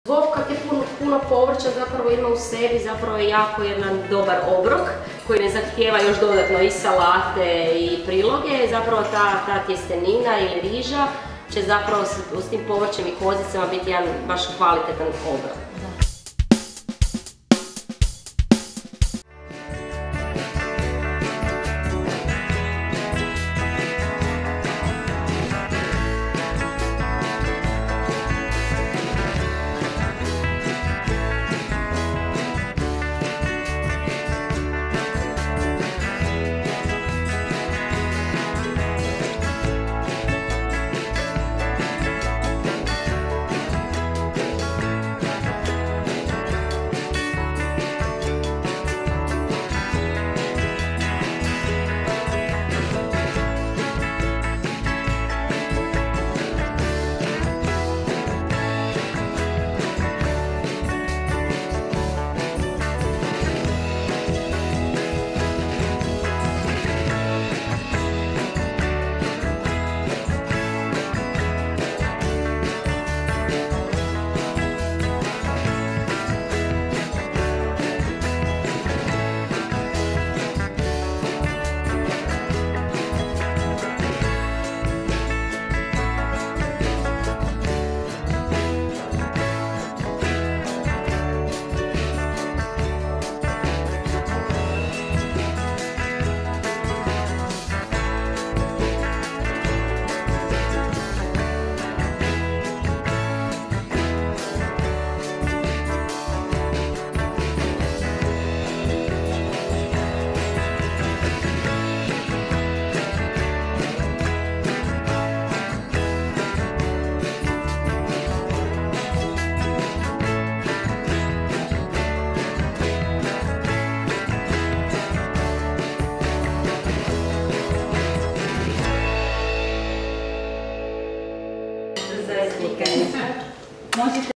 Zob kad je puno povrća zapravo ima u sebi, zapravo je jako jedan dobar obrok koji ne zahtijeva još dodatno i salate i priloge. Zapravo ta tjestenina ili riža će zapravo s tim povrćem i kozicama biti jedan baš kvalitetan obrok. Možete